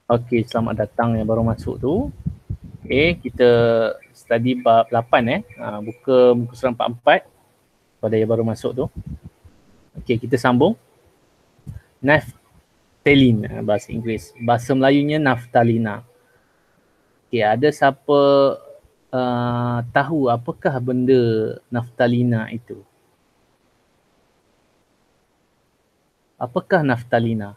Okey, selamat datang yang baru masuk tu. Okey, kita study bab 8 buka muka surat 44 pada yang baru masuk tu. Okey, kita sambung. Naphthalene bahasa Inggeris. Bahasa Melayunya naftalina. Okey, ada siapa tahu apakah benda naftalina itu? Apakah naftalina?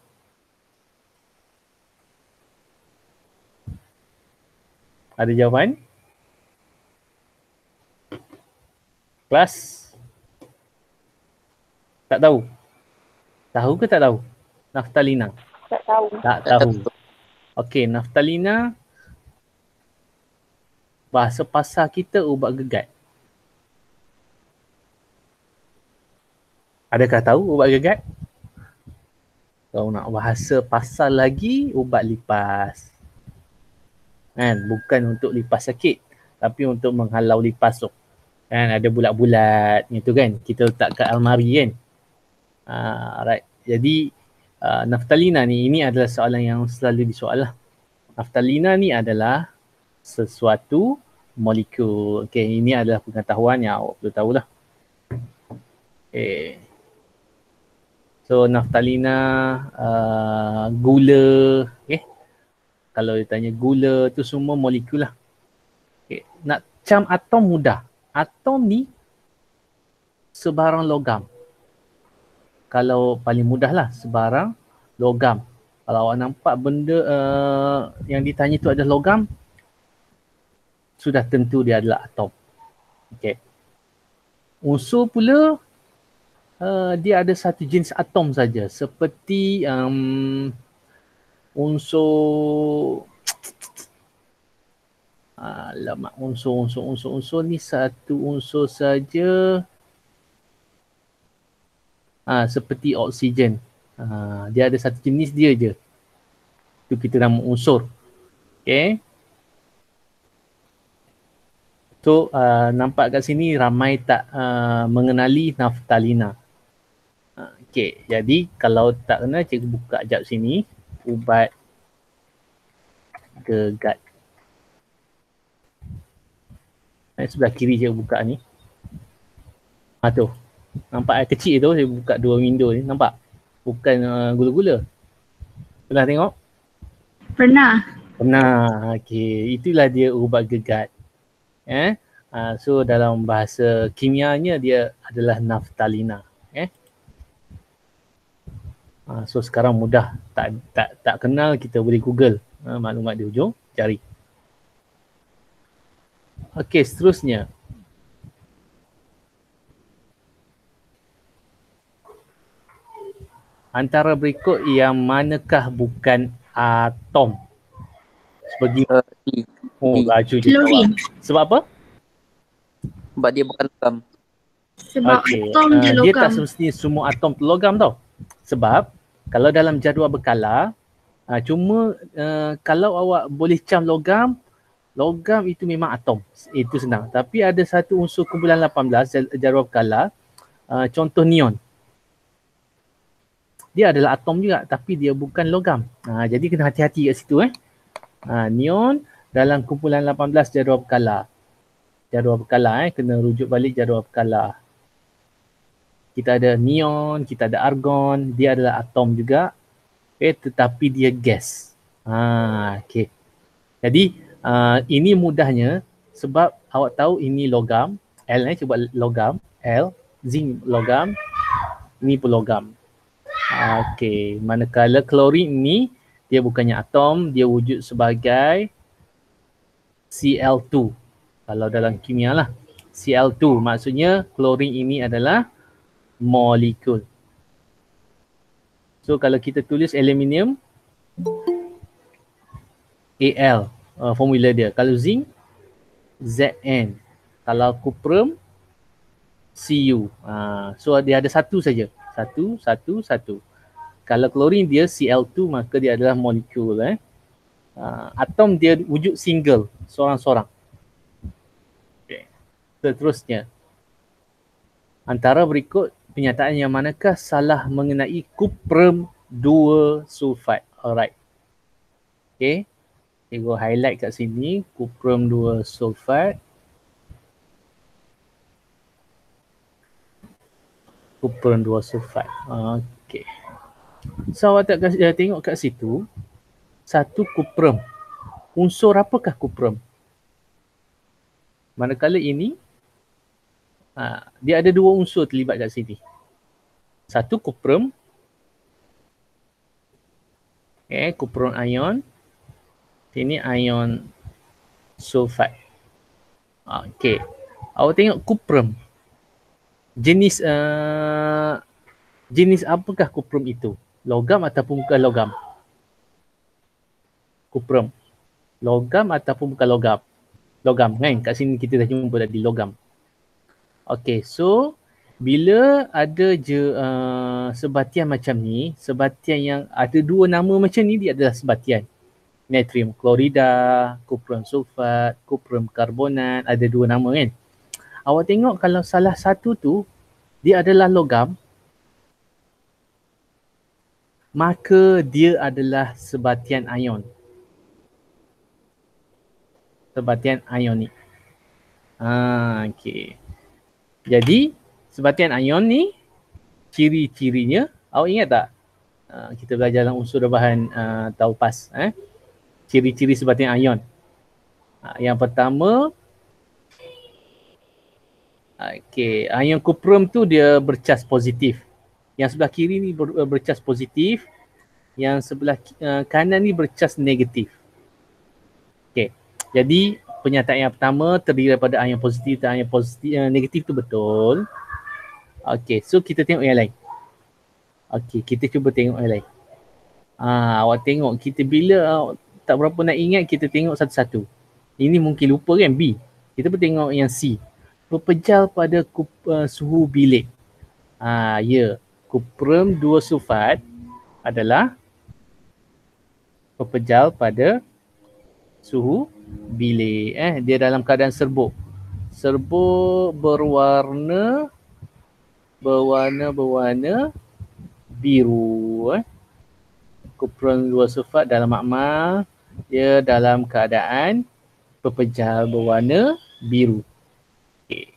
Ada jawapan? Kelas? Tak tahu? Tahu ke tak tahu? Naftalina? Tak tahu. Tak tahu. Okey, naftalina bahasa pasar kita ubat gegat. Adakah tahu ubat gegat? Kalau nak bahasa pasar lagi, ubat lipas. Kan? Bukan untuk lipas sakit, tapi untuk menghalau lipas tu. Kan? Ada bulat-bulat gitu kan. Kita letak kat almari kan. Right. Jadi naftalina ni, ini adalah soalan yang selalu disoal lah. Naftalina ni adalah sesuatu molekul. Okay, ini adalah pengetahuan yang awak perlu tahulah. Okay. So naftalina, gula, okay. Kalau ditanya gula tu semua molekul lah. Okay. Nak cam atom mudah. Atom ni sebarang logam. Kalau paling mudah lah, sebarang logam. Kalau awak nampak benda yang ditanya tu adalah logam, sudah tentu dia adalah atom. Okay. Unsur pula, dia ada satu jenis atom saja, seperti unsur unsur ni satu unsur saja, seperti oksigen. Dia ada satu jenis dia je. Itu kita nama unsur. Okay. So nampak kat sini ramai tak mengenali naftalina. Okay, jadi kalau tak kenal, cikgu buka sekejap sini. Ubat gegat. Sebelah kiri cikgu buka ni. Tu. Nampak kecil tu, saya buka dua window ni. Nampak? Bukan gula-gula. Pernah tengok? Pernah. Pernah. Okay, itulah dia ubat gegat. So dalam bahasa kimianya dia adalah naftalina. So sekarang mudah, tak kenal, kita boleh Google maklumat di hujung, cari. Okey, seterusnya. Antara berikut yang manakah bukan atom? Seperti laju je jawab. Sebab apa? Sebab dia bukan logam. Sebab atom dia logam. Dia tak semestinya semua atom tu logam tau. Sebab kalau dalam jadual berkala, cuma kalau awak boleh cam logam itu memang atom. Itu senang. Tapi ada satu unsur kumpulan 18 jadual berkala, contoh neon. Dia adalah atom juga tapi dia bukan logam. Jadi kena hati-hati kat situ. Neon dalam kumpulan 18 jadual berkala. Jadual berkala kena rujuk balik jadual berkala. Kita ada neon, kita ada argon, dia adalah atom juga. Tetapi dia gas. Okay. Jadi ini mudahnya sebab awak tahu ini logam, L cuba logam, L, zinc logam, ini pun logam. Okay, manakala klorin ini dia bukannya atom, dia wujud sebagai Cl2. Kalau dalam kimia lah, Cl2 maksudnya klorin ini adalah molekul. So kalau kita tulis aluminium, Al, formula dia. Kalau zinc, Zn. Kalau cuprum, Cu. So dia ada satu saja. Satu. Kalau klorin dia Cl2, maka dia adalah molekul. Atom dia wujud single, seorang-seorang. Okay. Seterusnya. Antara berikut penyataan yang manakah salah mengenai cuprum 2 sulfat. Alright. Okay. Cikgu highlight kat sini kuprum 2 sulfat. Kuprum 2 sulfat. Okay. So awak tak tengok kat situ, satu kuprum. Unsur apakah kuprum? Manakala ini, dia ada dua unsur terlibat kat sini. Satu kuprum, kuprum ion. Ini ion sulfat. Okay. Awak tengok kuprum. Jenis apakah kuprum itu? Logam ataupun bukan logam? Kuprum. Logam ataupun bukan logam? Logam kan? Kat sini kita dah jumpa tadi logam. Okay, so bila ada je sebatian macam ni, sebatian yang ada dua nama macam ni, dia adalah sebatian. Natrium klorida, kuprum sulfat, kuprum karbonat, ada dua nama kan. Awak tengok kalau salah satu tu dia adalah logam, maka dia adalah sebatian ion. Sebatian ionik. Okay. Jadi sebatian ion ni ciri-cirinya, awak ingat tak? Kita belajar dalam unsur bahan taupas. Ciri-ciri sebatian ion. Yang pertama, ion kuprum tu dia bercas positif. Yang sebelah kiri ni bercas positif, yang sebelah kanan ni bercas negatif. Okay. Jadi penyataan yang pertama terdiri daripada ion positif dan ion positif, negatif tu betul. Okay, so kita tengok yang lain. Okay, kita cuba tengok yang lain. Awak tengok kita bila tak berapa nak ingat, kita tengok satu-satu. Ini mungkin lupa kan, B. Kita pun tengok yang C. Berpejal pada suhu bilik. Ya. Kuprum 2 sulfat adalah berpejal pada suhu bilik. Dia dalam keadaan serbuk. Serbuk berwarna biru. Kuprum 2 sulfat dalam makmal, dia dalam keadaan berpejal berwarna biru. Okay.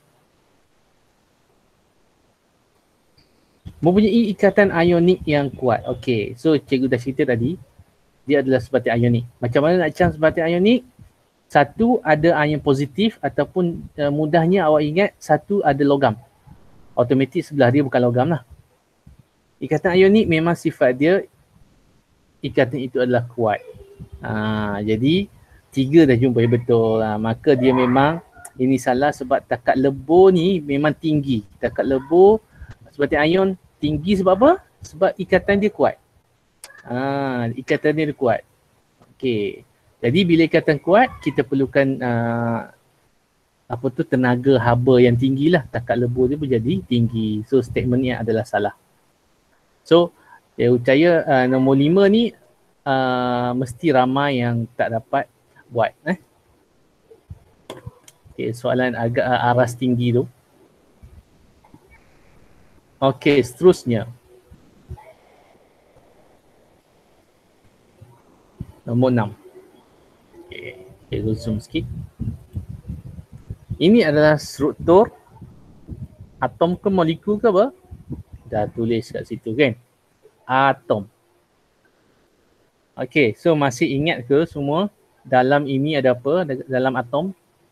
Mempunyai ikatan ionik yang kuat. Okay, so cikgu dah cerita tadi, dia adalah sebatian ionik. Macam mana nak cam sebatian ionik? Satu ada ion positif ataupun mudahnya awak ingat satu ada logam. Automatik sebelah dia bukan logam lah. Ikatan ionik memang sifat dia, ikatan itu adalah kuat. Jadi 3 dah jumpa betul. Maka dia memang ini salah sebab takat lebur ni memang tinggi. Takat lebur sebatian ion tinggi sebab apa? Sebab ikatan dia kuat. Ikatan dia kuat. Okey. Jadi bila ikatan kuat, kita perlukan tenaga haba yang tinggi lah. Takat lebur dia pun jadi tinggi. So statement ni adalah salah. So saya percaya nombor 5 ni mesti ramai yang tak dapat buat. Okay, soalan agak aras tinggi tu. Okey, seterusnya. Nombor 6. Okay, saya zoom sikit. Ini adalah struktur atom ke molekul ke apa? Dah tulis kat situ kan? Atom. Okey, so masih ingat ke semua dalam ini ada apa dalam atom?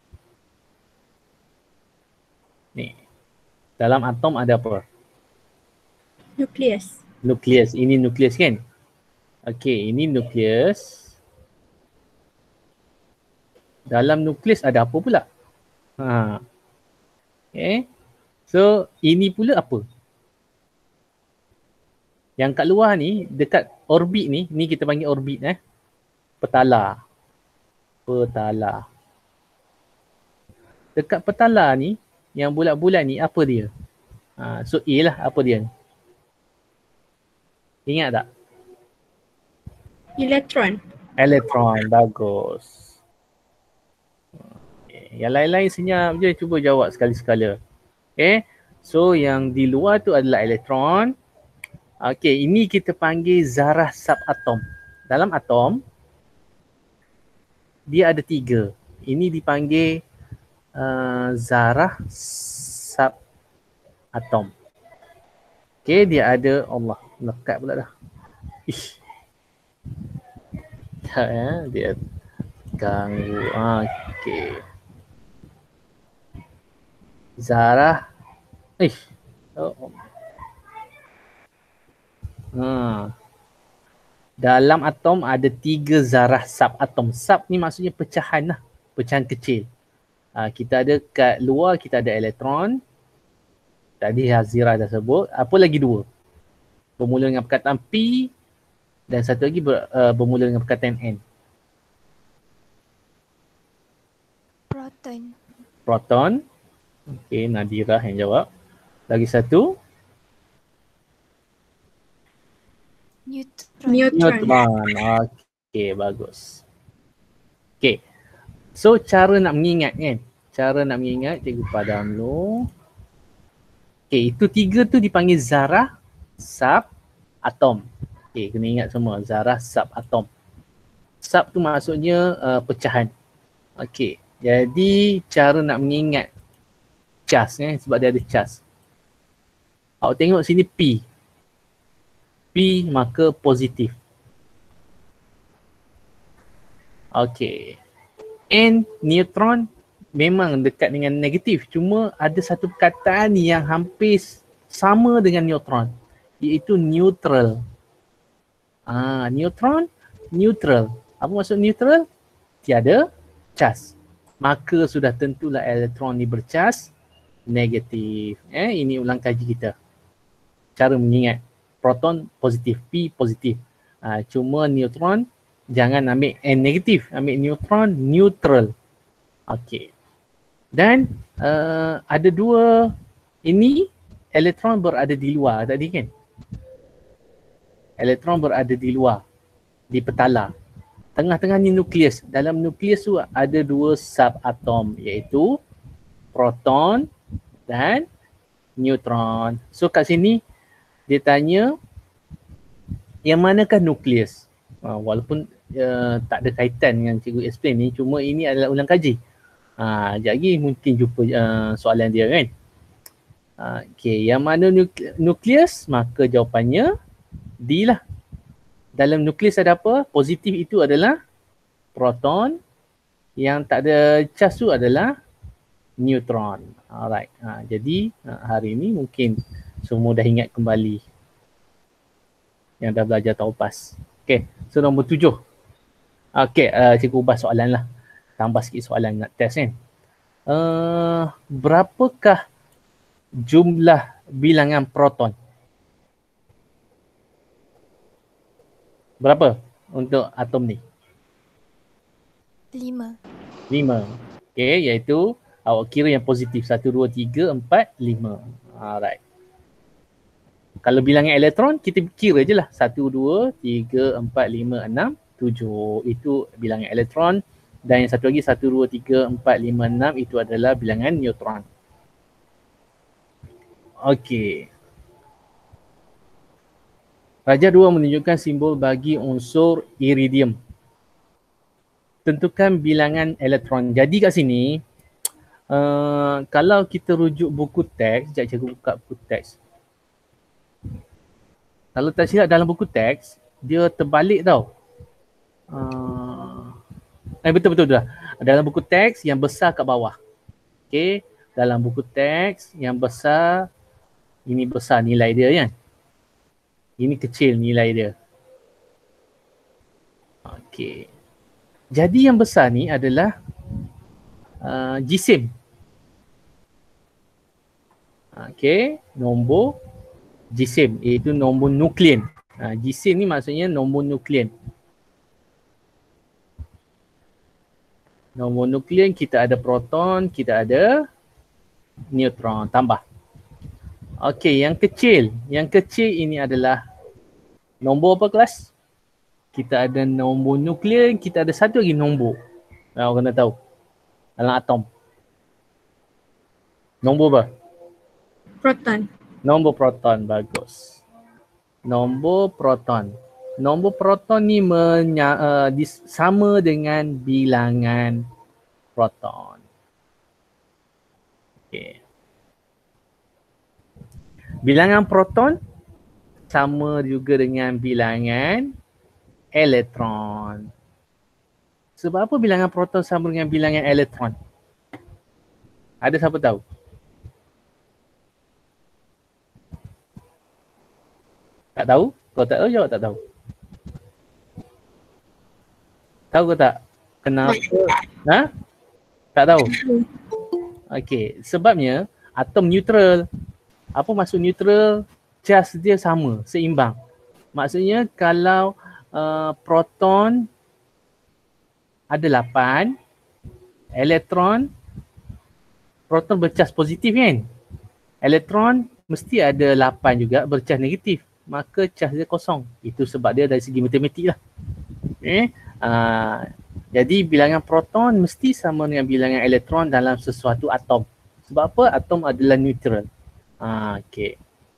Ni. Dalam atom ada apa? Nukleus. Nukleus. Ini nukleus kan? Okey, ini nukleus. Dalam nukleus ada apa pula? Okay. So, ini pula apa? Yang kat luar ni, dekat orbit ni kita panggil orbit petala. Petala. Dekat petala ni, yang bulat-bulat ni apa dia? So A lah, apa dia? Ingat tak? Elektron. Elektron, bagus. Okay. Yang lain-lain senyap je, cuba jawab sekali-sekala. Okay, so yang di luar tu adalah elektron. Okay, ini kita panggil zarah subatom. Dalam atom, dia ada 3. Ini dipanggil zarah subatom. Okay, dia ada, Allah, lekat pula dah. Ish. Dia ganggu. Okay. Zarah. Oh. Dalam atom ada 3 zarah subatom. Sub ni maksudnya pecahan lah. Pecahan kecil. Kita ada kat luar, kita ada elektron. Tadi Hazira dah sebut. Apa lagi 2? Bermula dengan perkataan P dan satu lagi bermula dengan perkataan N. Proton. Proton. Okey, Nadira yang jawab. Lagi satu. Neutron. Okey, bagus. Okey. So cara nak mengingat kan? Cara nak mengingat, cikgu padam dulu. Okey, itu 3 tu dipanggil zarah subatom. Okey, kena ingat semua zarah subatom. Sub tu maksudnya pecahan. Okey, jadi cara nak mengingat cas sebab dia ada cas. Awak tengok sini P. P maka positif. Okey. N neutron memang dekat dengan negatif. Cuma ada satu perkataan yang hampir sama dengan neutron. Iaitu neutral. Neutron, neutral. Apa maksud neutral? Tiada cas. Maka sudah tentulah elektron ni bercas negatif. Ini ulang kaji kita. Cara mengingat. Proton positif, P positif. Cuma neutron jangan ambil N negatif, ambil neutron neutral. Okey. Dan ada 2 ini elektron berada di luar tadi kan? Elektron berada di luar, di petala. Tengah-tengah ni nukleus. Dalam nukleus tu ada 2 subatom iaitu proton dan neutron. So kat sini dia tanya yang manakah nukleus? Walaupun tak ada kaitan dengan cikgu explain ni, cuma ini adalah ulang kaji. Sekejap lagi mungkin jumpa soalan dia kan. Okey, yang mana nukleus? Maka jawapannya D lah. Dalam nukleus ada apa? Positif itu adalah proton. Yang tak ada cas tu adalah neutron. Alright. Jadi hari ini mungkin semua dah ingat kembali yang dah belajar taupas. Okay, so nombor 7. Okay, cikgu ubah soalan lah. Tambah sikit soalan nak test kan. Berapakah jumlah bilangan proton? Berapa untuk atom ni? 5. 5. Okay, iaitu awak kira yang positif. 1, 2, 3, 4, 5. Alright. Kalau bilangan elektron, kita kira je lah. 1, 2, 3, 4, 5, 6, 7. Itu bilangan elektron. Dan yang satu lagi 1, 2, 3, 4, 5, 6 itu adalah bilangan neutron. Okey. Raja 2 menunjukkan simbol bagi unsur iridium. Tentukan bilangan elektron. Jadi kat sini, kalau kita rujuk buku teks, sekejap cikgu buka buku teks. Kalau tak silap dalam buku teks, dia terbalik tau. Betul-betul dah. Dalam buku teks yang besar kat bawah. Okay. Dalam buku teks yang besar, ini besar nilai dia kan. Ini kecil nilai dia. Okay. Jadi yang besar ni adalah jisim. Okay. Nombor jisim iaitu nombor nuklein. Jisim ni maksudnya nombor nuklein. Nombor nuklein kita ada proton, kita ada neutron, tambah. Okey, yang kecil. Yang kecil ini adalah nombor apa kelas? Kita ada nombor nuklein, kita ada satu lagi nombor. Awak kena tahu. Dalam atom. Nombor apa? Proton. Nombor proton, bagus. Nombor proton. Nombor proton ni sama dengan bilangan proton. Okey. Bilangan proton sama juga dengan bilangan elektron. Sebab apa bilangan proton sama dengan bilangan elektron? Ada siapa tahu? Tak tahu? Kalau tak tahu, jawab tak tahu. Tahu ke tak? Kenapa? Ha? Tak tahu? Okey, sebabnya atom neutral. Apa maksud neutral? Charge dia sama, seimbang. Maksudnya kalau proton ada 8, elektron, proton bercas positif kan? Elektron mesti ada 8 juga bercas negatif. Maka charge dia kosong. Itu sebab dia dari segi matematik lah. Okay. Jadi bilangan proton mesti sama dengan bilangan elektron dalam sesuatu atom. Sebab apa? Atom adalah neutral. Okay.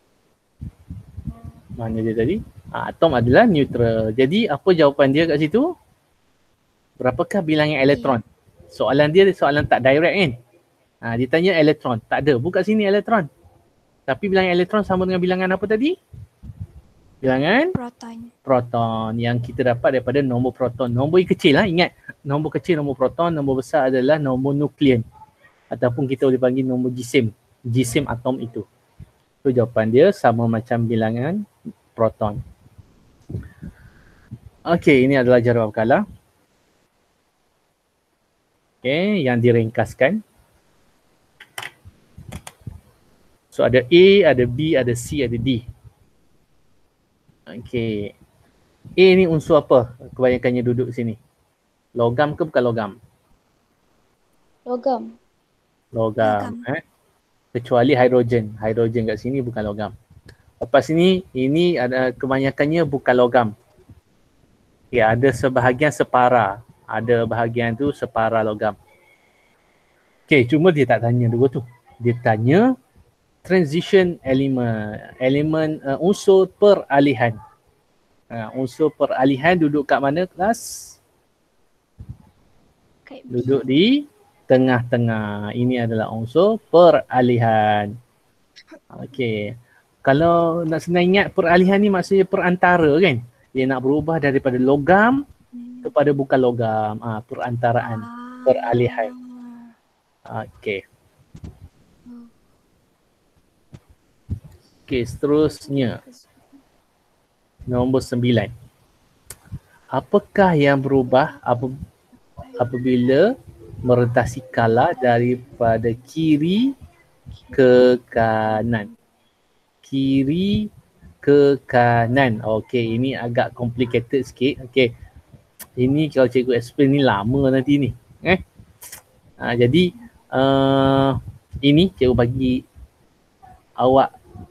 Mana dia tadi? Atom adalah neutral. Jadi apa jawapan dia kat situ? Berapakah bilangan elektron? Soalan dia soalan tak direct kan? Dia tanya elektron. Tak ada. Buka sini elektron. Tapi bilangan elektron sama dengan bilangan apa tadi? Bilangan proton yang kita dapat daripada nombor proton. Nombor yang kecil lah, ingat. Nombor kecil nombor proton, nombor besar adalah nombor nukleon. Ataupun kita boleh panggil nombor jisim. Jisim atom itu. So jawapan dia sama macam bilangan proton. Okey, ini adalah jarup berkala. Okey, yang diringkaskan. So ada A, ada B, ada C, ada D. Okey. A ni unsur apa? Kebanyakannya duduk sini. Logam ke bukan logam? Logam. Logam. Kecuali hidrogen. Hidrogen kat sini bukan logam. Lepas ini ada kebanyakannya bukan logam. Ya, ada sebahagian separa. Ada bahagian tu separa logam. Okey, cuma dia tak tanya dua tu. Dia tanya transition elemen unsur peralihan. Unsur peralihan duduk kat mana kelas? Duduk di tengah-tengah. Ini adalah unsur peralihan. Okey. Kalau nak senang ingat, peralihan ni maksudnya perantara kan? Dia nak berubah daripada logam kepada bukan logam. Perantaraan, peralihan. Okey. Okey, seterusnya. Nombor 9. Apakah yang berubah apabila merentasi kala daripada kiri ke kanan? Kiri ke kanan. Okey, ini agak complicated sikit. Okey. Ini kalau cikgu explain ni lama nanti ni. Jadi ini cikgu bagi awak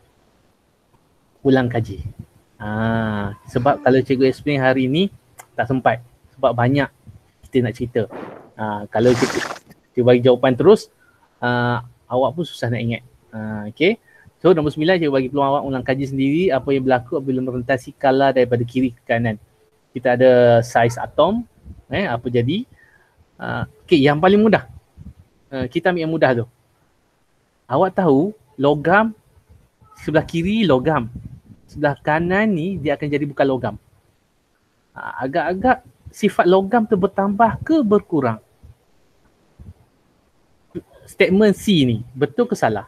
ulang kaji. Sebab kalau cikgu explain hari ni tak sempat. Sebab banyak kita nak cerita. Kalau cikgu bagi jawapan terus, awak pun susah nak ingat. Okay. So nombor 9 cikgu bagi peluang awak ulang kaji sendiri apa yang berlaku apabila merentasi kala daripada kiri ke kanan. Kita ada saiz atom. Apa jadi? Okay, yang paling mudah. Kita ambil yang mudah tu. Awak tahu logam sebelah kiri logam. Sebelah kanan ni dia akan jadi bukan logam. Agak-agak sifat logam tu bertambah ke berkurang? Statement C ni betul ke salah?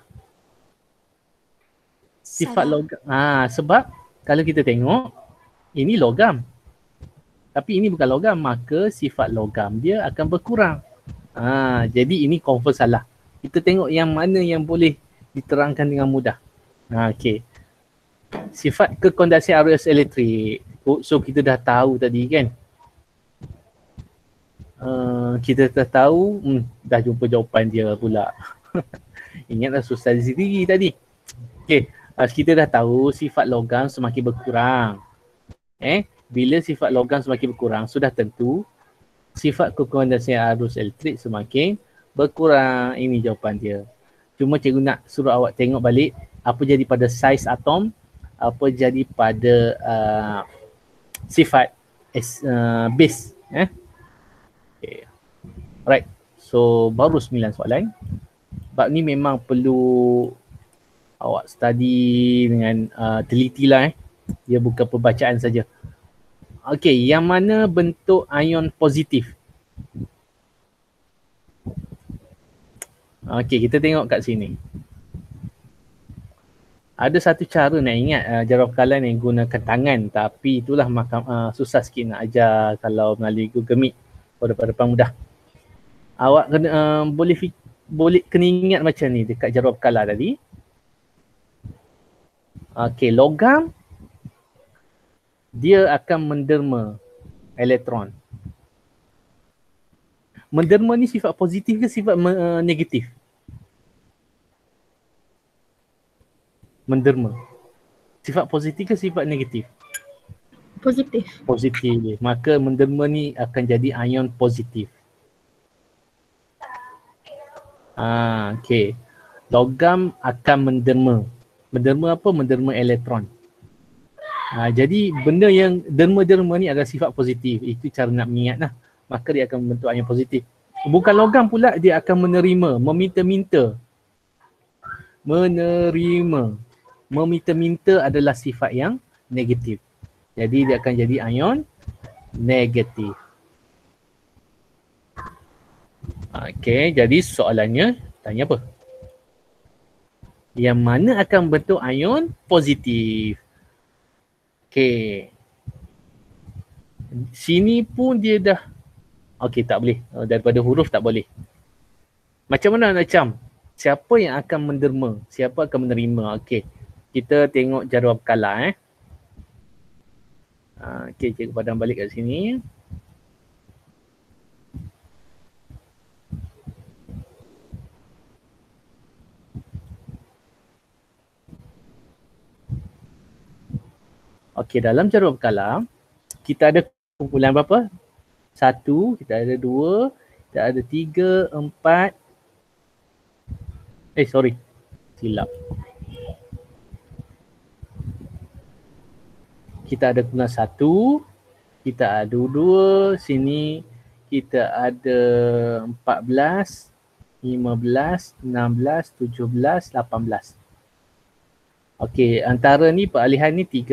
Sifat logam. Sebab kalau kita tengok ini logam. Tapi ini bukan logam, maka sifat logam dia akan berkurang. Jadi ini confirm salah. Kita tengok yang mana yang boleh diterangkan dengan mudah. Okey. Sifat kekondensasian arus elektrik. So kita dah tahu tadi kan. Kita dah tahu, dah jumpa jawapan dia pula. Ingatlah susah sendiri tadi. Okey, kita dah tahu sifat logam semakin berkurang. Bila sifat logam semakin berkurang, sudah tentu sifat kekondensasian arus elektrik semakin berkurang. Ini jawapan dia. Cuma cikgu nak suruh awak tengok balik apa jadi pada saiz atom, apa jadi pada sifat base. Okay. Right. So baru 9 soalan. Bab ni memang perlu awak study dengan teliti lah. Dia bukan pembacaan saja. Okey, yang mana bentuk ion positif? Okey, kita tengok kat sini. Ada satu cara nak ingat jarup kala ni gunakan tangan, tapi itulah susah sikit nak ajar kalau melalui Google Meet pada depan mudah. Awak kena boleh kena ingat macam ni dekat jarup kala tadi. Okey, logam dia akan menderma elektron. Menderma ni sifat positif ke sifat negatif? Menderma. Sifat positif ke sifat negatif? Positif. Positif. Maka menderma ni akan jadi ion positif. Okey. Logam akan menderma. Menderma apa? Menderma elektron. Jadi benda yang derma-derma ni adalah sifat positif. Itu cara nak mengingat lah. Maka dia akan membentuk ion positif. Bukan logam pula, dia akan menerima, meminta-minta. Menerima. Meminta-minta adalah sifat yang negatif. Jadi dia akan jadi ion negatif. Okey, jadi soalannya tanya apa? Yang mana akan bentuk ion positif? Okey. Sini pun dia dah. Okey, tak boleh. Daripada huruf tak boleh. Macam mana nak cam? Siapa yang akan menderma? Siapa akan menerima? Okey. Kita tengok jarup kala Okey, cikgu padam balik kat sini. Okey, dalam jarup kala kita ada kumpulan berapa? 1, kita ada 2, kita ada 3, 4. Silap. Kita ada kumpulan 1, kita ada 2, sini kita ada 14, 15, 16, 17, 18. Okey, antara ni peralihan ni 3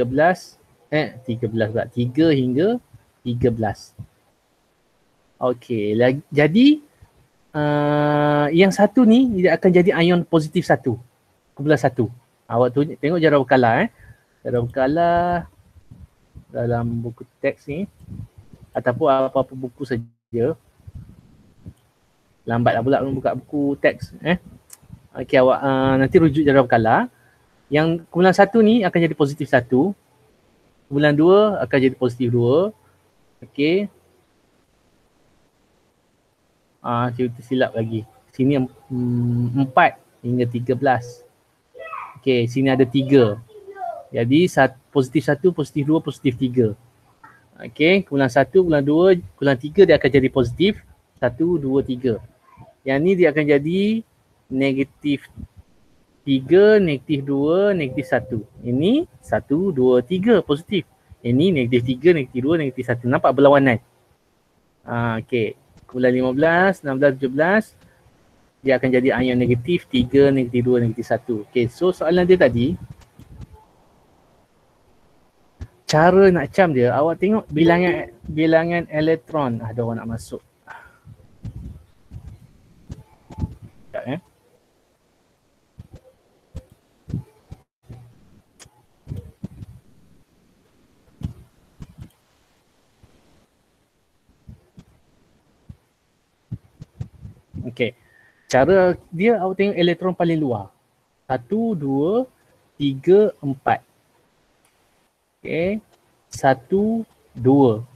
hingga 13. Okey, jadi yang satu ni dia akan jadi ion positif 1. Kumpulan 1. Awak tengok jarup kala Jarup kala dalam buku teks ni ataupun apa-apa buku saja. Lambatlah pula buka buku teks Okey, awak nanti rujuk jarup kala. Yang kumpulan 1 ni akan jadi positif 1. Kumpulan 2 akan jadi positif 2. Okey. Kita silap lagi. Sini 4 hingga 13. Okey, sini ada 3. Jadi positif 1, positif 2, positif 3. Okey, kumpulan 1, kumpulan 2, kumpulan 3 dia akan jadi positif 1, 2, 3. Yang ni dia akan jadi negatif 3, negatif 2, negatif 1. Ini 1, 2, 3 positif. Ini negatif 3, negatif 2, negatif 1. Nampak berlawanan? Okey. Kumpulan 15, 16, 17. Dia akan jadi ion negatif 3, negatif 2, negatif 1. Okey, so soalan dia tadi. Cara nak cam dia, awak tengok bilangan elektron. Ada orang nak masuk. Sekejap Okey. Cara dia awak tengok elektron paling luar. 1, 2, 3, 4. Okey. 1, 2.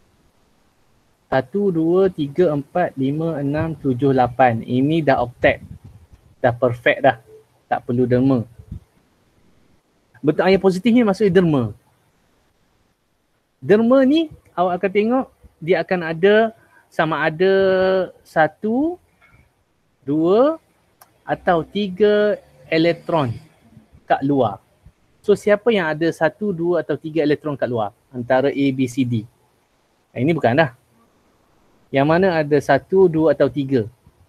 1, 2, 3, 4, 5, 6, 7, 8. Ini dah oktet. Dah perfect dah. Tak perlu derma. Bentuk ion positifnya maksudnya derma. Derma ni awak akan tengok dia akan ada sama ada 1, 2 atau 3 elektron kat luar. So siapa yang ada 1, 2 atau 3 elektron kat luar? antara A, B, C, D. Ini bukan dah. Yang mana ada 1, 2 atau 3?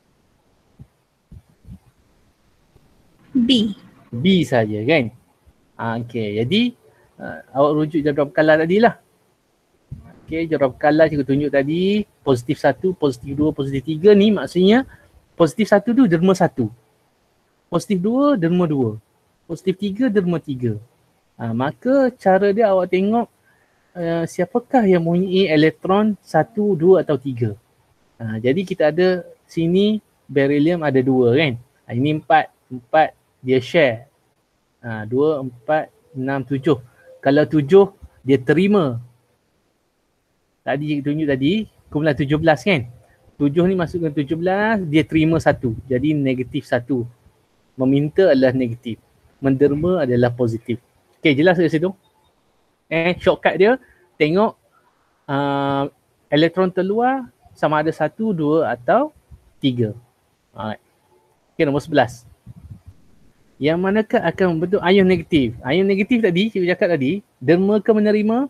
B. B saja kan? Okey, jadi awak rujuk jadual berkala tadi lah. Okey, jadual berkala cikgu tunjuk tadi positif 1, positif 2, positif 3 ni maksudnya positif 1 tu derma 1. Positif 2 derma 2. Positif 3 derma 3. Maka cara dia awak tengok siapakah yang mempunyai elektron 1, 2 atau 3. Jadi kita ada sini beryllium ada 2 kan. Ini 4 dia share. 2, 4, 6, 7. Kalau 7 dia terima. Tadi cikgu tunjuk tadi kumpulan 17 kan. 7 ni masukkan 17, dia terima 1. Jadi negatif 1. Meminta adalah negatif. Menderma adalah positif. Okey, jelas ke situ? Shortcut dia tengok elektron terluar sama ada 1, 2 atau 3. Alright. Okey, nombor 11. Yang manakah akan membentuk ion negatif? Ion negatif tadi, cikgu cakap tadi, derma ke menerima?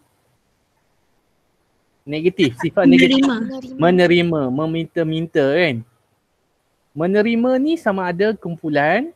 Negatif, sifat negatif. Menerima, meminta-minta kan. Menerima ni sama ada kumpulan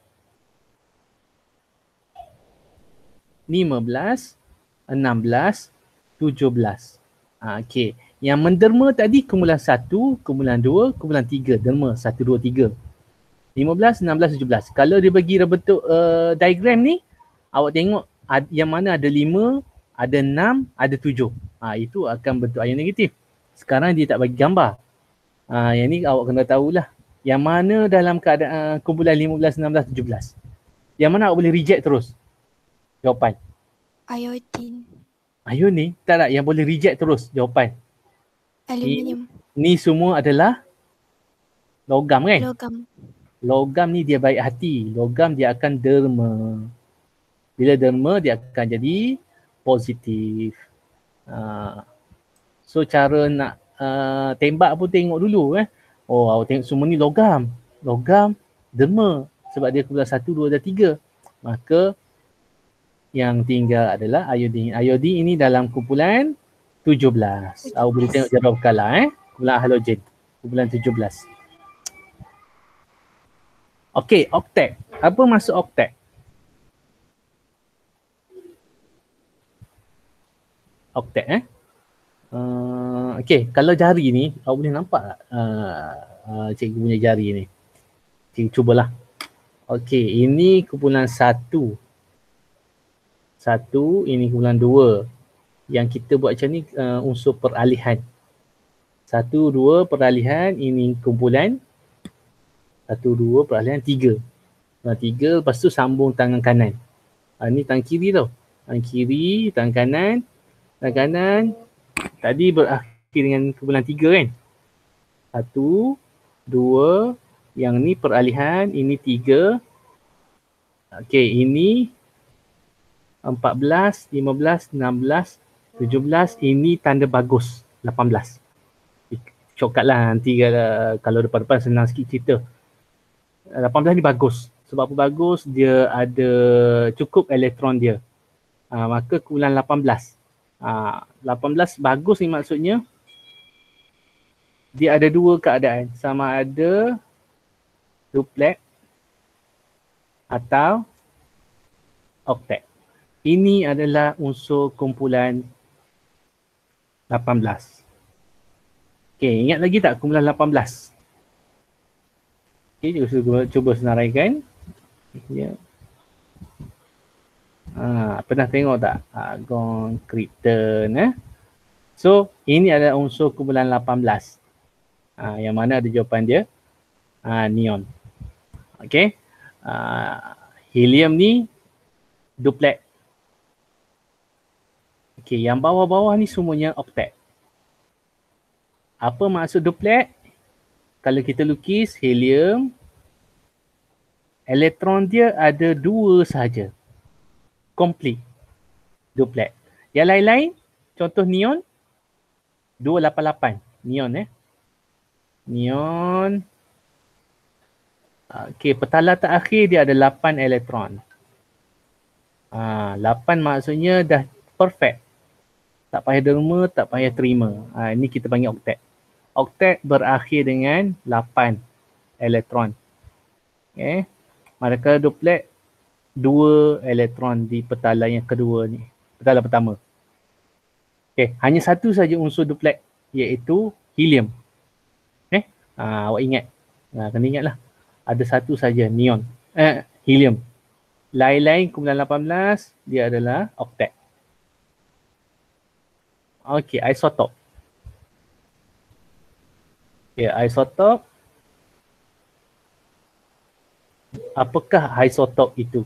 15, 16, 17. Okey. Yang menderma tadi kumpulan 1, kumpulan 2, kumpulan 3. Derma 1, 2, 3. 15, 16, 17. Kalau dia bagi bentuk diagram ni, awak tengok yang mana ada 5, ada 6, ada 7. Itu akan bentuk ion negatif. Sekarang dia tak bagi gambar. Yang ni awak kena tahulah. Yang mana dalam keadaan kumpulan 15, 16, 17. Yang mana awak boleh reject terus? Jawapan. Iodine. Ion ni tak yang boleh reject terus jawapan. Aluminium. Ni semua adalah logam kan? Logam. Logam ni dia baik hati. Logam dia akan derma. Bila derma dia akan jadi positif. So cara nak tembak pun tengok dulu Oh, awak tengok semua ni logam. Logam derma sebab dia kumpulan 1, 2 dan 3. Maka yang tinggal adalah iodine. Iodine ini dalam kumpulan 17. Awak boleh tengok jadual berkala kumpulan halogen. Kumpulan 17. Okey, oktet. Apa maksud oktet? Oktet okey, kalau jari ni awak boleh nampak tak cikgu punya jari ni? Cikgu cubalah. Okey, ini kumpulan 1. Ini kumpulan 2. Yang kita buat macam ni unsur peralihan. 1, 2 peralihan, ini kumpulan 1, 2 peralihan 3. 3 lepas tu sambung tangan kanan. Ni tangan kiri tau. Tangan kiri, tangan kanan. Tangan kanan tadi berakhir dengan kumpulan 3 kan. 1, 2, yang ni peralihan, ini 3. Okey, ini 14, 15, 16, 17, ini tanda bagus 18. Shortcut lah nanti kalau depan-depan senang sikit cerita. 18 ni bagus. Sebab apa bagus? Dia ada cukup elektron dia. Maka kumpulan 18. 18 bagus ni maksudnya dia ada dua keadaan. Sama ada duplet atau oktet. Ini adalah unsur kumpulan 18. Okey, ingat lagi tak kumpulan 18? Okey, cuba senaraikan. Ya. Pernah tengok tak? Argon, krypton. So, ini adalah unsur kumpulan 18. Yang mana ada jawapan dia? Neon. Okey. Helium ni duplet. Okey, yang bawah-bawah ni semuanya oktet. Apa maksud duplet? Kalau kita lukis helium, elektron dia ada 2 sahaja. Complete. Duplet. Yang lain-lain, contoh neon, 288. Neon Neon. Okey, petala terakhir dia ada 8 elektron. 8 maksudnya dah perfect. Tak payah derma, tak payah terima. Ini kita panggil oktet. Oktet berakhir dengan 8 elektron. Okay. Manakala duplet 2 elektron di petalan yang kedua ni. Petalan pertama. Okay. Hanya satu saja unsur duplet iaitu helium. Awak ingat. Kena ingatlah. Ada satu saja neon. Helium. Lain-lain kumpulan 18 dia adalah oktet. Okey, isotop. Isotop. Apakah isotop itu?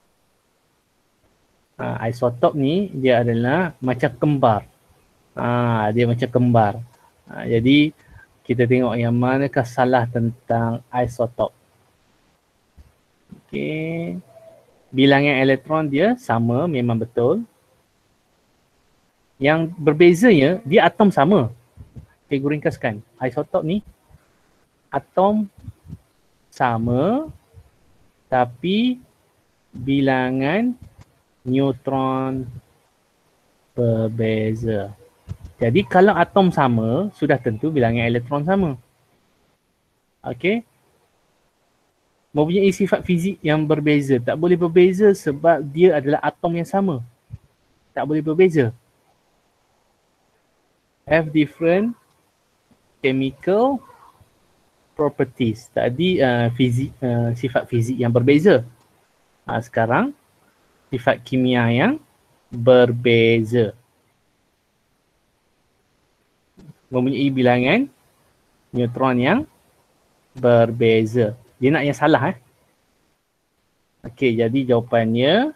Isotop ni dia adalah macam kembar. Dia macam kembar. Jadi kita tengok yang manakah salah tentang isotop. Okey. Bilangan elektron dia sama, memang betul. Yang berbezanya, dia atom sama. Cikgu ringkaskan. Isotop ni, atom sama, tapi bilangan neutron berbeza. Jadi kalau atom sama, sudah tentu bilangan elektron sama. Okey. Mempunyai sifat fizik yang berbeza. Tak boleh berbeza sebab dia adalah atom yang sama. Tak boleh berbeza. Have different chemical properties. Tadi sifat fizik yang berbeza. Sekarang sifat kimia yang berbeza. Mempunyai bilangan neutron yang berbeza. Dia nak yang salah. Okey, jadi jawapannya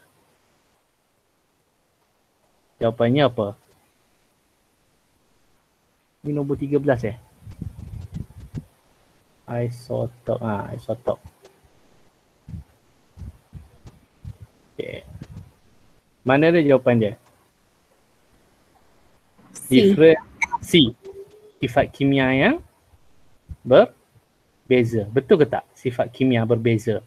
apa? Ini nombor 13 Isotop. Isotop. Okey. Mana ada jawapan dia? Different C. Sifat kimia yang berbeza. Betul ke tak? Sifat kimia berbeza.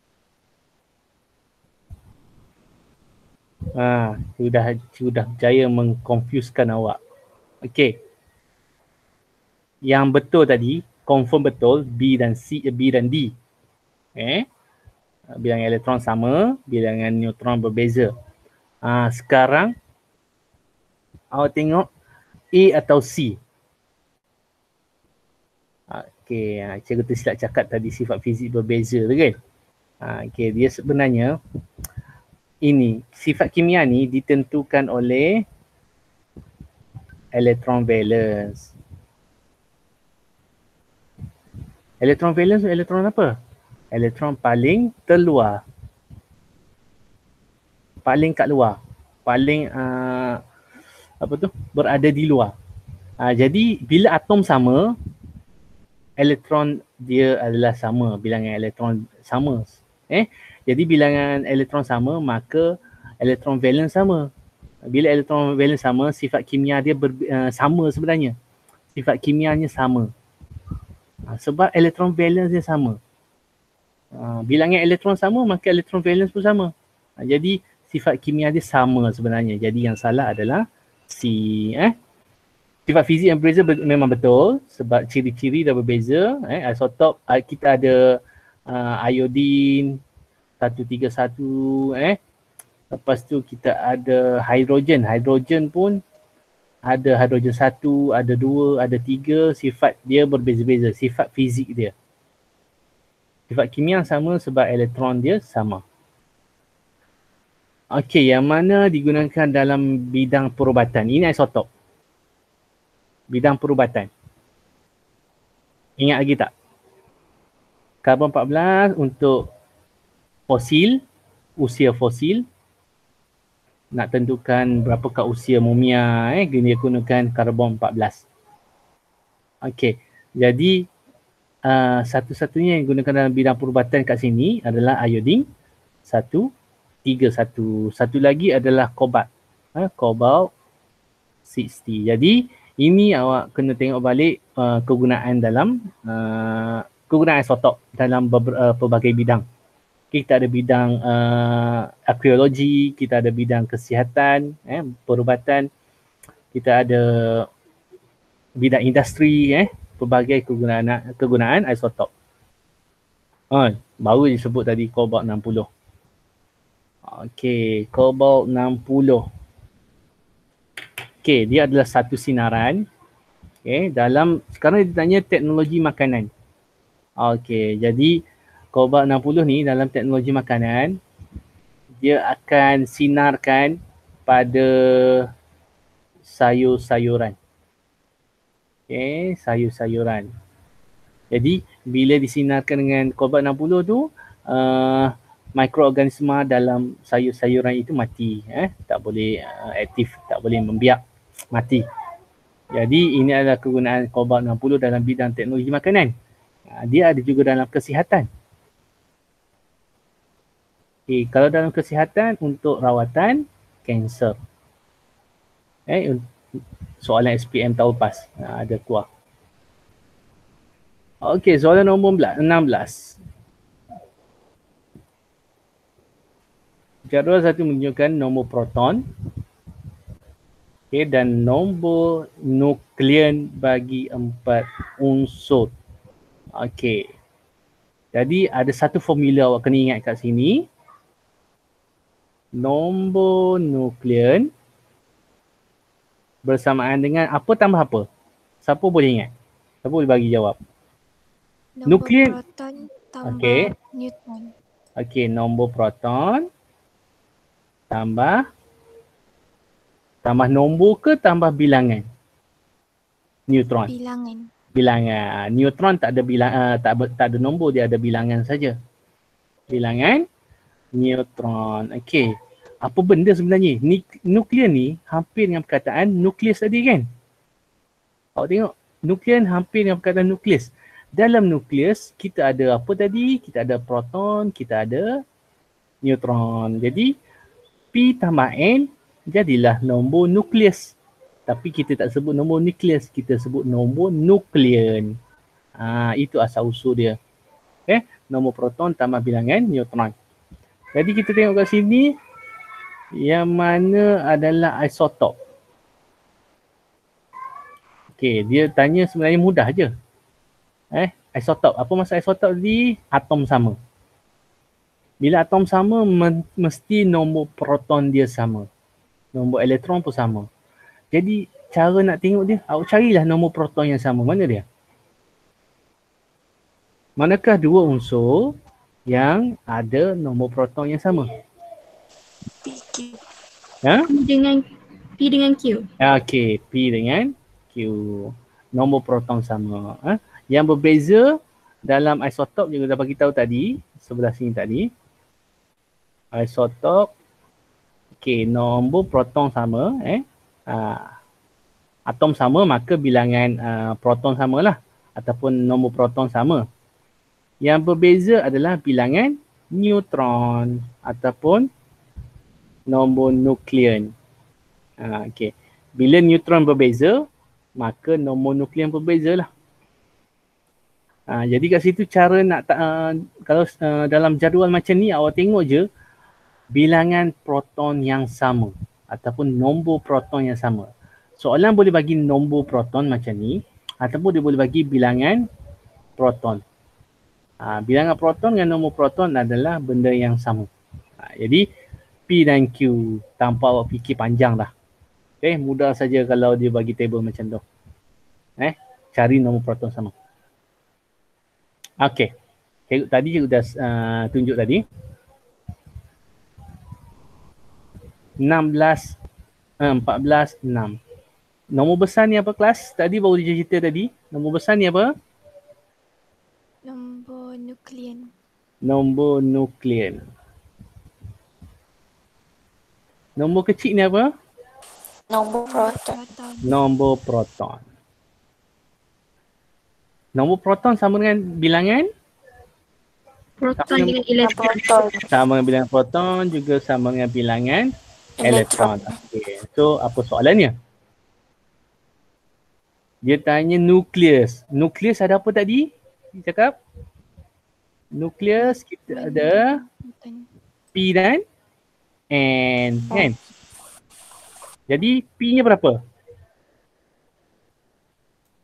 Sudah berjaya mengkonfuskan awak. Okey. Yang betul tadi, confirm betul B dan D. Bilangan elektron sama, bilangan neutron berbeza. Sekarang awak tengok A atau C. Okey, cikgu tersilap cakap tadi sifat fizik berbeza tu kan. Okey, dia sebenarnya ini sifat kimia ni ditentukan oleh elektron valence. Elektron valence elektron apa? Elektron paling terluar. Paling kat luar. Paling berada di luar. Jadi bila atom sama, elektron dia adalah sama, bilangan elektron sama. Jadi bilangan elektron sama, maka elektron valence sama. Bila elektron valence sama, sifat kimia dia sama sebenarnya. Sifat kimianya sama. Sebab elektron valence dia sama. Bilangan elektron sama, maka elektron valence pun sama. Jadi sifat kimia dia sama sebenarnya. Jadi yang salah adalah C. Sifat fizik yang berbeza memang betul sebab ciri-ciri dah berbeza. Isotop kita ada iodin 131. Lepas tu kita ada hidrogen. Hidrogen pun ada hidrogen 1, ada 2, ada 3. Sifat dia berbeza-beza. Sifat fizik dia. Sifat kimia sama sebab elektron dia sama. Okey, yang mana digunakan dalam bidang perubatan? Ini isotop. Bidang perubatan. Ingat lagi tak? Karbon 14 untuk fosil, usia fosil. Nak tentukan berapakah usia mumia, dia gunakan karbon 14. Okey, jadi satu-satunya yang digunakan dalam bidang perubatan kat sini adalah iodin 131. Satu lagi adalah kobalt. Kobalt 60. Jadi ini awak kena tengok balik kegunaan dalam kegunaan isotop dalam pelbagai bidang. Kita ada bidang arkeologi, kita ada bidang kesihatan, perubatan. kita ada bidang industri, pelbagai kegunaan isotop. Baru disebut tadi cobalt 60. Okey, cobalt 60. Okey, dia adalah satu sinaran. Dalam sekarang dia tanya teknologi makanan. Okey, jadi cobalt 60 ni dalam teknologi makanan dia akan sinarkan pada sayur-sayuran. Sayur-sayuran. Jadi bila disinarkan dengan cobalt 60 tu mikroorganisma dalam sayur-sayuran itu mati, tak boleh aktif, tak boleh membiak, mati. Jadi ini adalah kegunaan cobalt 60 dalam bidang teknologi makanan. Dia ada juga dalam kesihatan. Kalau dalam kesihatan untuk rawatan kanser. Soalan SPM tahun lepas ada keluar. Okey, soalan nombor 16. Jadual satu menunjukkan nombor proton dan nombor nukleon bagi 4 unsur. Okey. Jadi ada satu formula awak kena ingat kat sini. Nombor nukleon bersamaan dengan apa tambah apa? Siapa boleh ingat? Siapa boleh bagi jawab? Nombor Nukleon. proton tambah Okey. neutron. Okey, nombor proton tambah nombor ke tambah bilangan? Neutron. Bilangan. Neutron tak ada tak ada nombor, dia ada bilangan saja. Bilangan neutron. Okey. Apa benda sebenarnya? Nukleon ni hampir dengan perkataan nukleus tadi kan? Awak tengok, nukleon hampir dengan perkataan nukleus. Dalam nukleus kita ada apa tadi? Kita ada proton, kita ada neutron. Jadi P tambah N jadilah nombor nukleus. Tapi kita tak sebut nombor nukleus, kita sebut nombor nukleon. Itu asal usul dia. Nombor proton tambah bilangan neutron. Jadi kita tengok kat sini yang mana adalah isotop. Okey, dia tanya sebenarnya mudah je. Isotop. Apa maksud isotop tadi? Atom sama. Bila atom sama, mesti nombor proton dia sama. Nombor elektron pun sama. Jadi cara nak tengok dia, awak carilah nombor proton yang sama. Mana dia? Manakah dua unsur yang ada nombor proton yang sama? P dengan Q. Okey, P dengan Q. Nombor proton sama. Yang berbeza dalam isotop juga dah bagi tahu tadi, sebelah sini tadi. Isotop, okey, nombor proton sama, atom sama maka bilangan proton samalah ataupun nombor proton sama. Yang berbeza adalah bilangan neutron ataupun nombor nukleon. Okey. Bila neutron berbeza, maka nombor nukleon berbezalah. Jadi kat situ cara nak kalau dalam jadual macam ni awak tengok je bilangan proton yang sama ataupun nombor proton yang sama. Soalan boleh bagi nombor proton macam ni ataupun dia boleh bagi bilangan proton. Bilangan proton dengan nombor proton adalah benda yang sama. Jadi P dan Q tanpa awak fikir panjang dah. Mudah saja kalau dia bagi table macam tu. Cari nombor proton sama. Okey. Tadi cikgu dah tunjuk tadi. 14, 6. Nombor besar ni apa kelas? Tadi baru dia cerita tadi. Nombor besar ni apa? Nombor nukleon. Nombor nukleon. Nombor kecil ni apa? Nombor proton. Nombor proton. Nombor proton sama dengan bilangan? Proton dengan elektron. Sama dengan bilangan proton, juga sama dengan bilangan elektron. Okay. So apa soalannya? Dia tanya nukleus. Nukleus ada apa tadi? Dia cakap? Nukleus kita ada P dan N. Kan? Jadi P-nya berapa?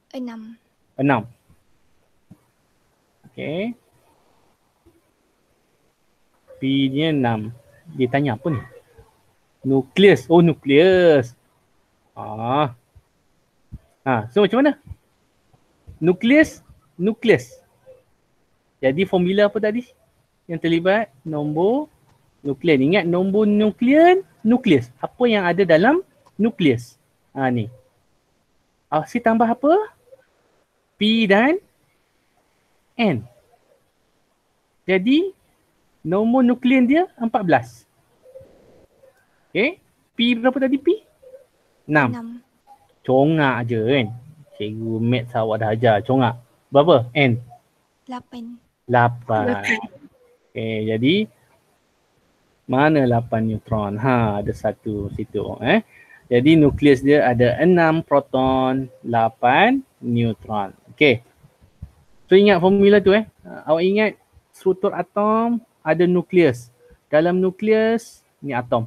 6. 6. Okey. P-nya 6. Dia tanya apa ni? Nukleus. Oh, nukleus. So macam mana? Nukleus. Jadi formula apa tadi? Yang terlibat nombor nukleon. Ingat nombor nukleon, nukleus. Apa yang ada dalam nukleus? Ni. Si tambah apa? P dan N. Jadi nombor nukleon dia 14. Okay. P berapa tadi P? 6. 6. Congak je kan. Cikgu maths awak dah ajar. Congak. Berapa? N? 8. 8. Okay, jadi mana 8 neutron? Ada satu situ. Jadi nukleus dia ada 6 proton, 8 neutron. Okay. So ingat formula tu Awak ingat struktur atom ada nukleus. Dalam nukleus ni atom.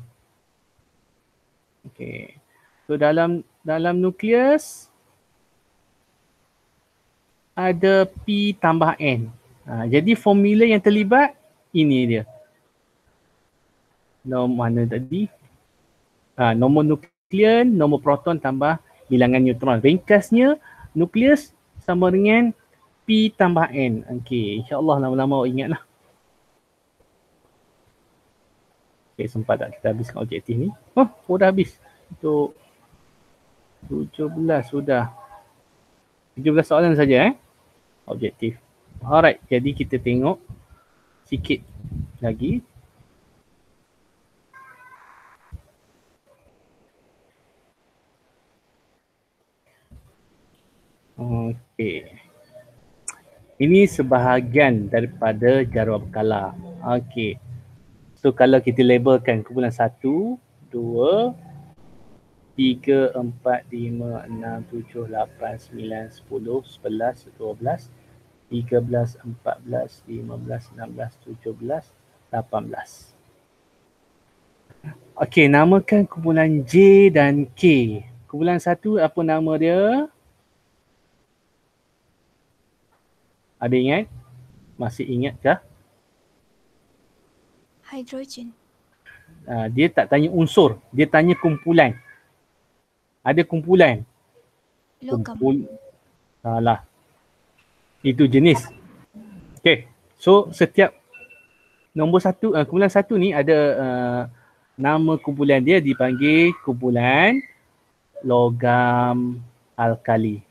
Okay. So dalam nukleus ada P tambah N. Jadi formula yang terlibat ini dia. Nombor mana tadi? Nombor nukleon, nombor proton tambah bilangan neutron. Ringkasnya nukleus sama dengan P tambah N. Okey, insya-Allah lama-lama awak ingatlah. Okey, sempat tak kita habiskan objektif ni? Dah habis. Untuk 17 sudah. 17 soalan saja objektif. Alright, jadi kita tengok sikit lagi. Okey. Ini sebahagian daripada jarup kala. Okey. So kalau kita labelkan kumpulan 1, 2, 3, 4, 5, 6, 7, 8, 9, 10, 11, 12, 13, 14, 15, 16, 17, 18. Okey, namakan kumpulan J dan K. Kumpulan 1 apa nama dia? Ada ingat? Masih ingat kah? Hydrogen. Dia tak tanya unsur, dia tanya kumpulan. Ada kumpulan. Logam. Salah. Itu jenis. Okay. So setiap nombor 1, kumpulan 1 ni ada nama kumpulan dia dipanggil kumpulan logam alkali.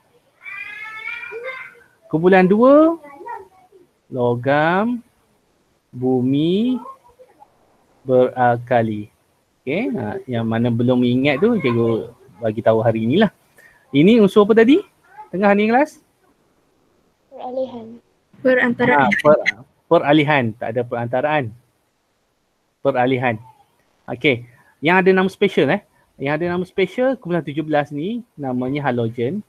Kumpulan 2 logam bumi beralkali. Okay. Yang mana belum ingat tu cikgu bagi tahu hari inilah. Ini unsur apa tadi? Tengah ni kelas? Peralihan. Perantaraan. Peralihan. Tak ada perantaraan. Peralihan. Okey. Yang ada nama special Yang ada nama special kumpulan 17 ni namanya halogen.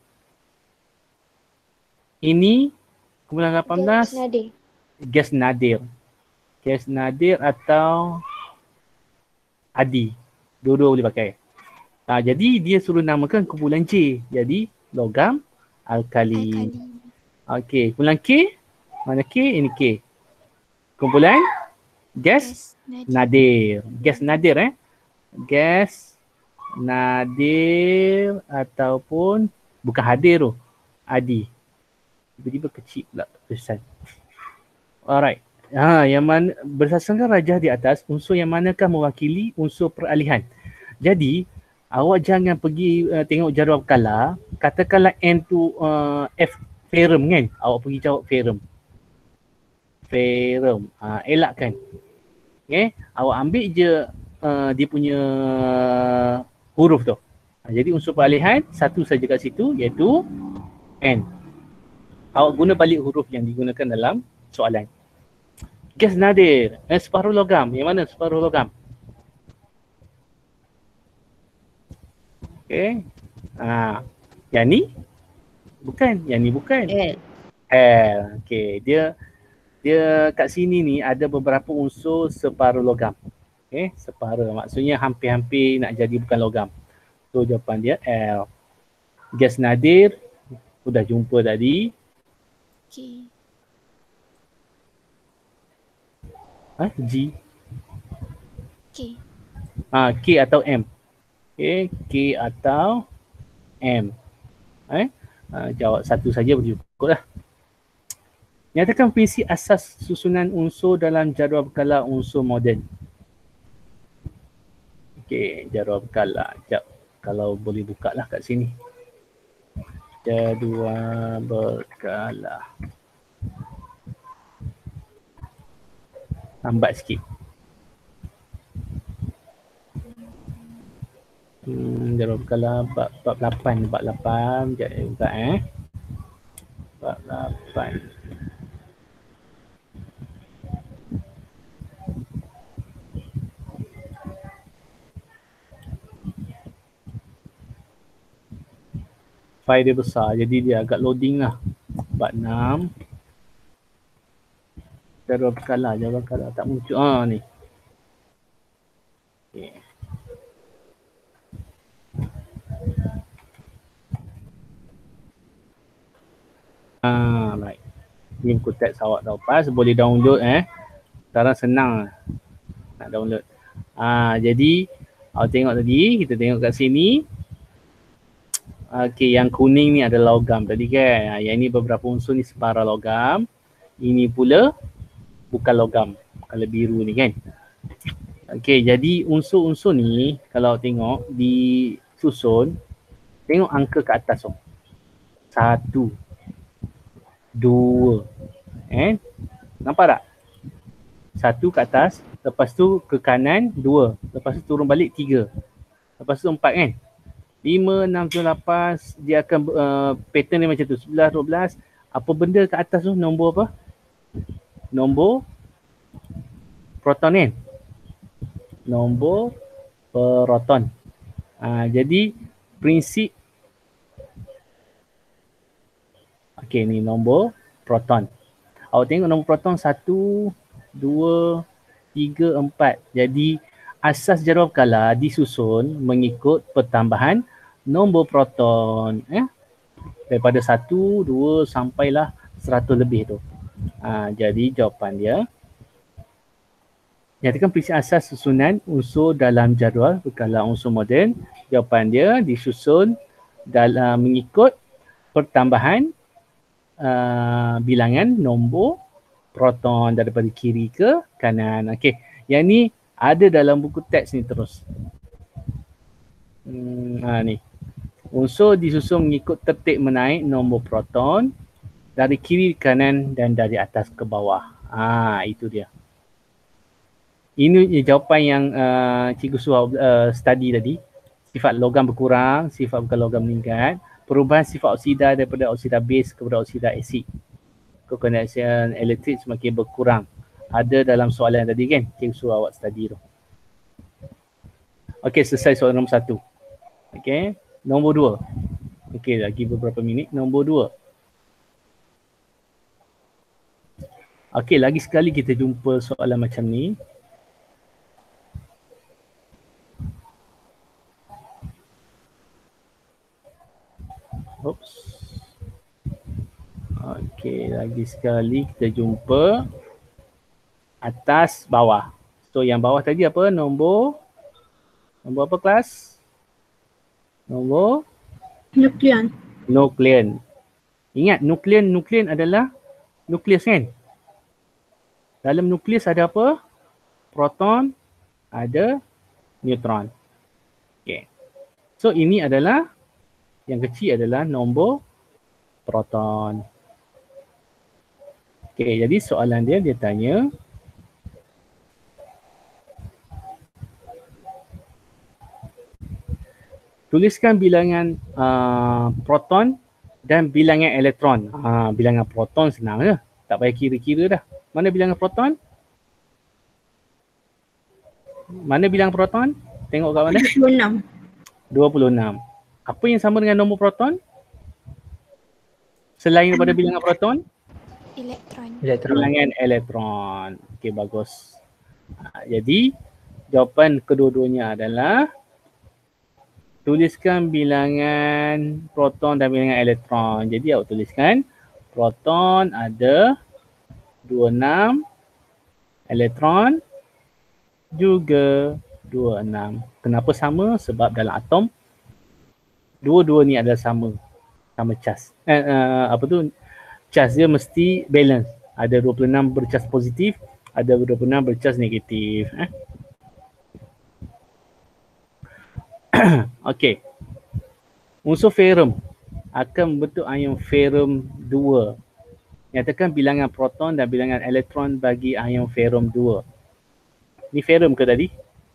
Ini kumpulan 18 gas nadir. Gas nadir atau adi. Dua-dua boleh pakai. Jadi dia suruh namakan kumpulan J. Jadi logam alkali. Okey, kumpulan K. Mana K? Ini K. Kumpulan gas nadir. Gas nadir Gas nadir ataupun bukan hadir tu. Adi. Tiba-tiba kecil pula tulisan. Alright. Yang mana bersasangkan rajah di atas, unsur yang manakah mewakili unsur peralihan. Jadi awak jangan pergi tengok jadual kala, katakanlah N tu F ferrum kan. Awak pergi jawab ferrum. Ferrum. Elakkan. Okay. Awak ambil je dia punya huruf tu. Jadi unsur peralihan satu saja kat situ iaitu N. Awak guna balik huruf yang digunakan dalam soalan. Gas nadir. Separuh logam. Yang mana separuh logam? Okay. Yang ni? Bukan. Yang ni bukan. L. Okay. Dia kat sini ni ada beberapa unsur separuh logam. Okay. Separuh. Maksudnya hampir-hampir nak jadi bukan logam. So jawapan dia L. Gas nadir Sudah jumpa tadi. K. G. K. K atau M. Okay. K atau M. Jawab satu saja boleh cukup lah. Nyatakan prinsip asas susunan unsur dalam jadual berkala unsur moden. Okey, jadual berkala. Sekejap. Kalau boleh buka lah kat sini. Jadual berkala. Lambat sikit. Jadual berkala bab 8. Bab 8. Sekejap buka Bab 8. File dia besar jadi dia agak loading lah. Bab 6. Jadual berkala tak muncul. Ni. Okay. Right. Ni buku teks awak dah pas, boleh download Sekarang senang nak download. Jadi awak tengok tadi, kita tengok kat sini. Okey, yang kuning ni adalah logam tadi kan. Yang ini beberapa unsur ni separa logam. Ini pula bukan logam. Kalau biru ni kan. Okey, jadi unsur-unsur ni kalau tengok disusun, tengok angka kat atas tu. 1, 2. Nampak tak? 1 kat atas, lepas tu ke kanan 2, lepas tu turun balik 3. Lepas tu 4 kan? 5, 6, 7, 8, dia akan pattern dia macam tu. 11, 12. Apa benda kat atas tu? Nombor apa? Nombor proton kan? Nombor proton. Jadi prinsip okey, ni nombor proton. Awak tengok nombor proton 1, 2, 3, 4. Jadi asas jadual berkala disusun mengikut pertambahan nombor proton. Daripada 1, 2 sampailah 100 lebih tu. Jadi jawapan dia, nyatakan prinsip asas susunan unsur dalam jadual berkala unsur moden. Jawapan dia disusun dalam mengikut pertambahan bilangan nombor proton daripada kiri ke kanan. Okey, yang ni ada dalam buku teks ni terus. Ni. Unsur disusun mengikut tertib menaik nombor proton dari kiri ke kanan dan dari atas ke bawah. Itu dia. Ini jawapan yang Cikgu Suha study tadi. Sifat logam berkurang, sifat bukan logam meningkat. Perubahan sifat oksida daripada oksida base kepada oksida asid. Kekonduksian elektrik semakin berkurang. Ada dalam soalan tadi kan, Cikgu Suha awak study tu. Okey, selesai soalan nombor 1. Okey, nombor 2. Okey, lagi beberapa minit. Nombor 2. Okey, lagi sekali kita jumpa soalan macam ni. Oops. Okey, lagi sekali kita jumpa atas bawah. So yang bawah tadi apa? Nombor apa kelas? Nombor nukleon. Ingat nukleon adalah nukleus kan? Dalam nukleus ada apa? Proton, ada neutron. Okey. So ini adalah yang kecil adalah nombor proton. Okey, jadi soalan dia tanya tuliskan bilangan proton dan bilangan elektron. Bilangan proton senang je. Tak payah kira-kira dah. Mana bilangan proton? Mana bilangan proton? Tengok kat mana? 26. Apa yang sama dengan nombor proton? Selain daripada bilangan proton? Elektron. Bilangan elektron. Okey, bagus. Jadi jawapan kedua-duanya adalah tuliskan bilangan proton dan bilangan elektron. Jadi awak tuliskan proton ada 26, elektron juga 26. Kenapa sama? Sebab dalam atom dua-dua ni adalah sama charge. Charge dia mesti balance. Ada 26 bercharge positif, ada 26 bercharge negatif. Okey. Unsur ferrum akan membentuk ion ferrum 2. Nyatakan bilangan proton dan bilangan elektron bagi ion ferrum 2. Ni ferrum ke tadi?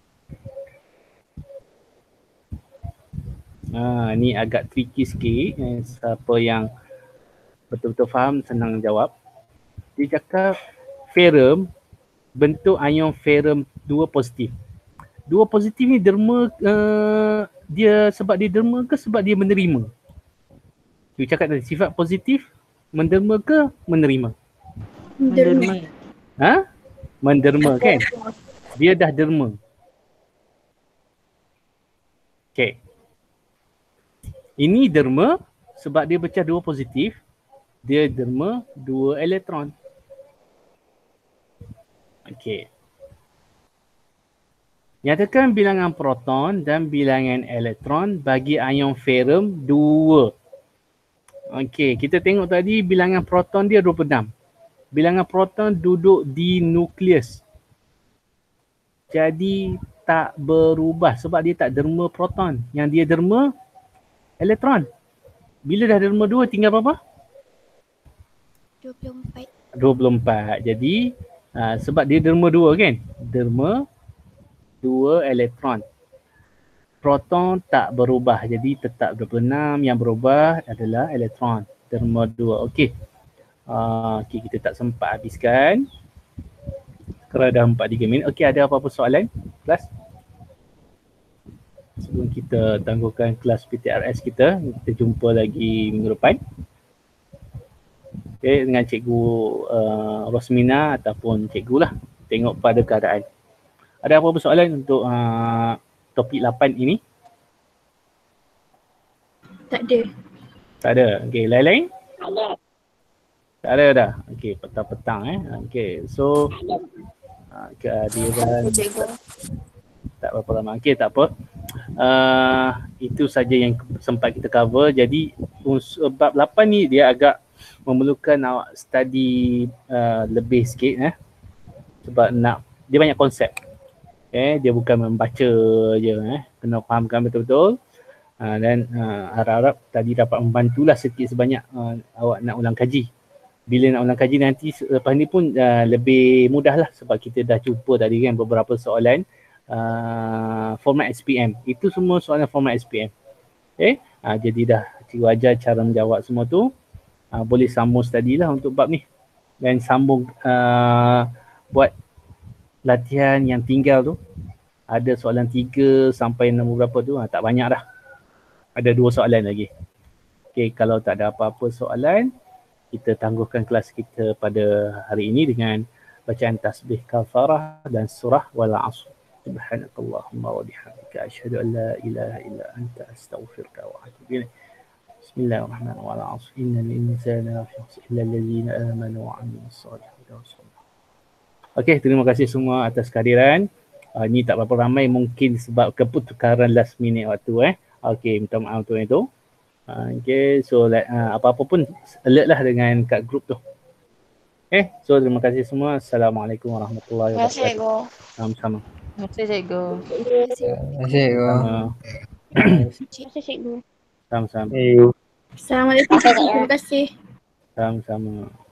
Ni agak tricky sikit. Siapa yang betul-betul faham senang jawab. Dia cakap ferrum bentuk ion ferrum 2 positif. 2 positif ni derma dia sebab dia derma ke sebab dia menerima? Dia cakap tadi sifat positif menderma ke menerima? Derma. Menderma kan? Dia dah derma. Okay. Ini derma sebab dia pecah 2 positif. Dia derma 2 elektron. Okay. Nyatakan bilangan proton dan bilangan elektron bagi ion ferrum 2. Okey, kita tengok tadi bilangan proton dia 26. Bilangan proton duduk di nukleus. Jadi tak berubah sebab dia tak derma proton. Yang dia derma elektron. Bila dah derma 2 tinggal berapa? 24. 24. Jadi sebab dia derma 2 kan? Derma 2 elektron. Proton tak berubah. Jadi tetap 26. Yang berubah adalah elektron. Derma 2. Okey. Okey, kita tak sempat habiskan. Kerana dah 4-3 minit. Okey, ada apa-apa soalan? Kelas? Sebelum kita tangguhkan kelas PTRS kita jumpa lagi minggu depan. Okey, dengan Cikgu Rosmina ataupun Cikgu lah. Tengok pada keadaan. Ada apa-apa soalan untuk topik 8 ini? Tak ada. Tak ada. Okey, lain-lain? Tak ada dah. Okey, petang-petang Okey, so kehadiran tak berapa lama. Okey, tak apa. Itu saja yang sempat kita cover. Jadi bab 8 ni dia agak memerlukan awak study lebih sikit sebab dia banyak konsep. Dia bukan membaca je kena fahamkan betul-betul. Dan harap-harap tadi dapat membantulah sikit sebanyak awak nak ulang kaji. Bila nak ulang kaji nanti lepas ni pun lebih mudah lah sebab kita dah jumpa tadi kan beberapa soalan format SPM. Itu semua soalan format SPM. Jadi dah cikgu ajar cara menjawab semua tu. Boleh sambung study lah untuk bab ni. Dan sambung buat latihan yang tinggal tu. Ada soalan 3 sampai 6 berapa tu. Tak banyak dah. Ada 2 soalan lagi. Okay, kalau tak ada apa-apa soalan, kita tangguhkan kelas kita pada hari ini dengan bacaan tasbih kafarah dan surah wal 'asr. Subhanakallahumma wa bihamdika asyhadu an la ilaha illa anta astaghfiruka wa atubu ilaik. Bismillahirrahmanirrahim. Wal 'asr innal insana lafi khusr illa alladhina amanu wa 'amilus solihati. Okey, terima kasih semua atas kehadiran. Ni tak berapa ramai mungkin sebab keputukaran last minute waktu Okey, minta maaf untuk itu. Okay, so apa-apa pun alert lah dengan kat group tu. Okay, so terima kasih semua. Assalamualaikum warahmatullahi wabarakatuh. Terima kasih, Cikgu. Sama-sama. Terima kasih, Cikgu. Terima kasih. Terima kasih, Cikgu. Sama-sama. Assalamualaikum. Terima kasih. Sama-sama.